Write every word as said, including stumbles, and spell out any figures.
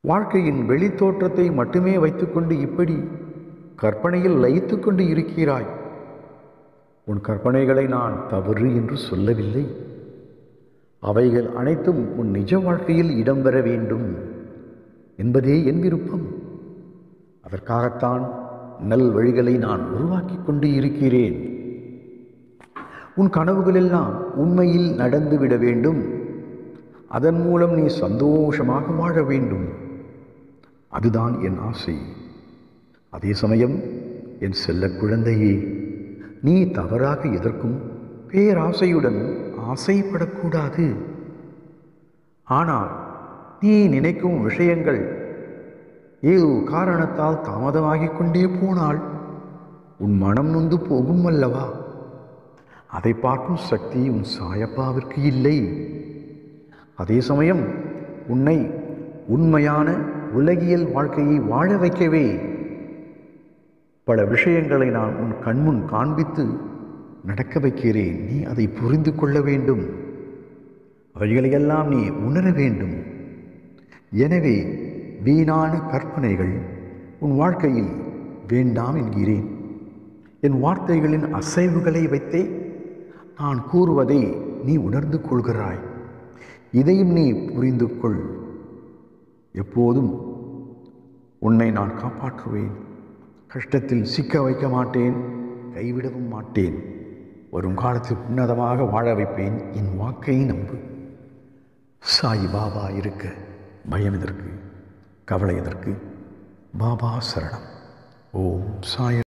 வாழ்க்கையின் வெளித்தோற்றத்தை மட்டுமே வைத்துக்கொண்டு இப்படி கற்பனையில் லயித்து கொண்டு இருக்கிறாய். உன் கற்பனைகளை நான் தவறு என்று சொல்லவில்லை. அவைகள் அனைத்தும் உன் நிஜ வாழ்க்கையில் இடம்பெற வேண்டும் என்பதே என் விருப்பம். அதற்காகத்தான் நல் வழிகளை நான் உருவாக்கி கொண்டு இருக்கிறேன். உன் கனவுகளெல்லாம் உண்மையில் நடந்துவிட வேண்டும். அதன் மூலம் நீ சந்தோஷமாக வாழ வேண்டும். அதுதான் என் ஆசை. அதே சமயம் என் செல்ல குழந்தையே, நீ தவறாக எதற்கும் பேராசையுடன் ஆசைப்படக்கூடாது. ஆனால் நீ நினைக்கும் விஷயங்கள் ஏதோ காரணத்தால் தாமதமாகிக் கொண்டே போனால் உன் மனம் நொந்து போகும் அல்லவா? அதை பார்க்கும் சக்தி உன் சாயப்பாவிற்கு இல்லை. அதே சமயம் உன்னை உண்மையான உலகியல் வாழ்க்கையை வாழ வைக்கவே பல விஷயங்களை நான் உன் கண்முன் காண்பித்து நடக்க வைக்கிறேன். நீ அதை புரிந்து கொள்ள வேண்டும். அவைகளையெல்லாம் நீ உணர வேண்டும். எனவே வீணான கற்பனைகள் உன் வாழ்க்கையில் வேண்டாம் என்கிறேன். என் வார்த்தைகளின் அசைவுகளை வைத்தே நான் கூறுவதை நீ உணர்ந்து கொள்கிறாய். இதையும் நீ புரிந்து கொள். எப்போதும் உன்னை நான் காப்பாற்றுவேன். கஷ்டத்தில் சிக்க வைக்க மாட்டேன், கைவிடவும் மாட்டேன். வரும் காலத்தில் உன்னதமாக வாழ வைப்பேன். என் வாக்கை நம்பு. சாய் பாபா இருக்க பயம் எதற்கு, கவலை எதற்கு? பாபா சரணம். ஓம் சாய்.